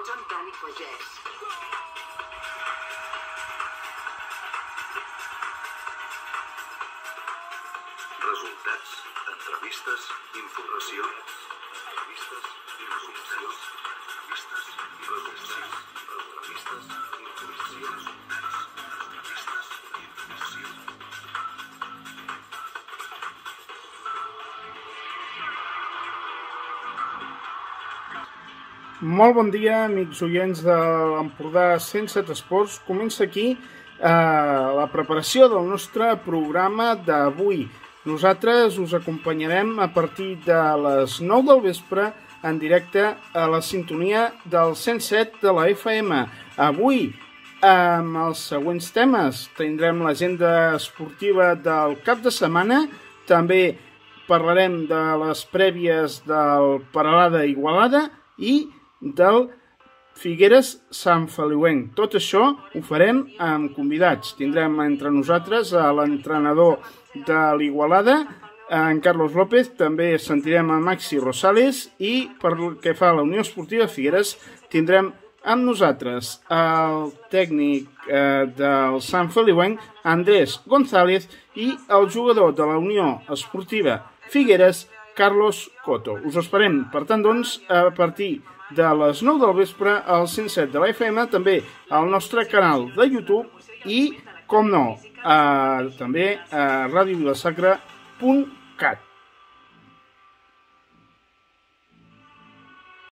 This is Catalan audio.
Tots amb Dani Pagès. Resultats, entrevistes, informació. Entrevistes i resultats. Entrevistes i resultats. Entrevistes, informació. Resultats, entrevistes i informació. Molt bon dia, amics oients de l'Empordà 107 Esports. Comença aquí la preparació del nostre programa d'avui. Nosaltres us acompanyarem a partir de les 9 del vespre en directe a la sintonia del 107 de la FM. Avui, amb els següents temes, tindrem l'agenda esportiva del cap de setmana, també parlarem de les prèvies del Peralada Igualada i del Figueres Sant Feliuenc. Tot això ho farem amb convidats. Tindrem entre nosaltres l'entrenador de l'Igualada, en Carlos López, també sentirem a Maxi Rosales i pel que fa a la Unió Esportiva Figueres tindrem amb nosaltres el tècnic del Sant Feliuenc, Andrés González, i el jugador de la Unió Esportiva Figueres, Carlos Coto. Us esperem, per tant, doncs, a partir de les 9 del vespre al 107 de la FM, també al nostre canal de YouTube i, com no, també a radiovilasacra.cat.